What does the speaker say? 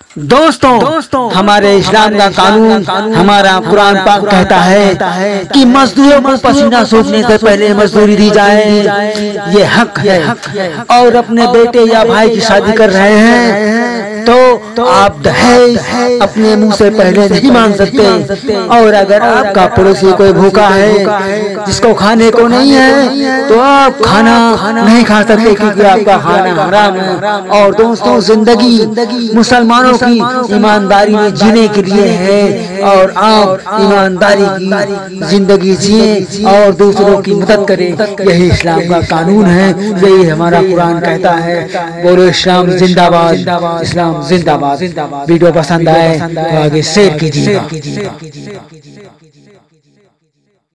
दोस्तों हमारे इस्लाम का कानून, हमारा कुरान पाक कहता है कि मजदूरों को पसीना सूखने से पहले मजदूरी दी जाए। ये हक है। और अपने बेटे या भाई की शादी कर रहे हैं तो आप दहेज अपने मुंह से पहले नहीं मांग सकते। और अगर आपका पड़ोसी कोई भूखा है जिसको खाने को नहीं है तो आप खाना नहीं खा सकते क्योंकि आपका खाना हराम है। और दोस्तों, जिंदगी मुसलमानों की ईमानदारी में जीने के लिए है और आप ईमानदारी की जिंदगी जिए और दूसरों की मदद करें। यही इस्लाम का कानून है, यही हमारा कुरान कहता है। बोलो इस्लाम जिंदाबाद, इस्लाम जिंदाबाद। वीडियो पसंद आए तो आगे शेयर कीजिएगा।